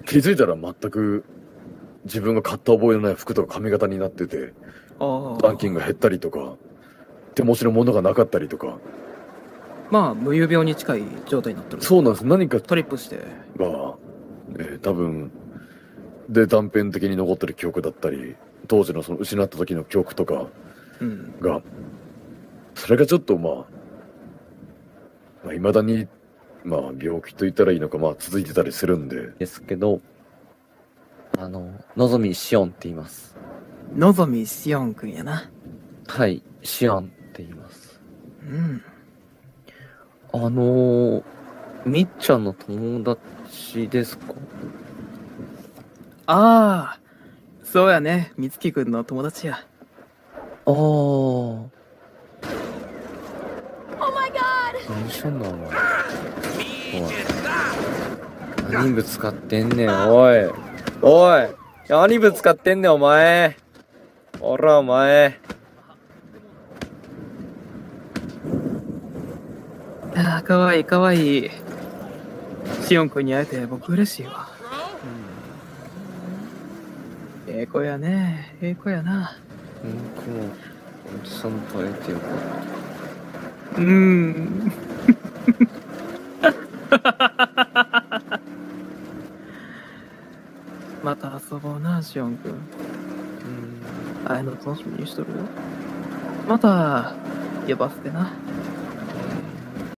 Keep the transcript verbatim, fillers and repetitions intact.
気づいたら全く自分が買った覚えのない服とか髪型になってて、残金が減ったりとか、手持ちのものがなかったりとか。 まあ無遊病に近い状態になってる。 そうなんです。何かトリップしてが、えー、多分で断片的に残ってる記憶だったり、当時のその失った時の記憶とかが、うん、それがちょっとまあまあ、未だにまあ病気と言ったらいいのか、まあ続いてたりするんでですけど、あののぞみしおんって言います。 のぞみしおんくんやな。 はい、しおんって言います。 うん。 あのー、みっちゃんの友達ですか？ ああ、そうやね。みつきくんの友達や。 ああ。Oh my god! 何しょんのお前。おい。何ぶつかってんねん、おい。おい。何ぶつかってんねん、お前。おら、お前。 ああ、かわいいかわいい。しおんくんに会えて僕嬉しいわ。うん、ええ子やね。ええ子やな。 僕もおじさんと会えてよかった。 うーん。また遊ぼうな、しおんくん。うん。会えるの楽しみにしとるよ。また呼ばせてな。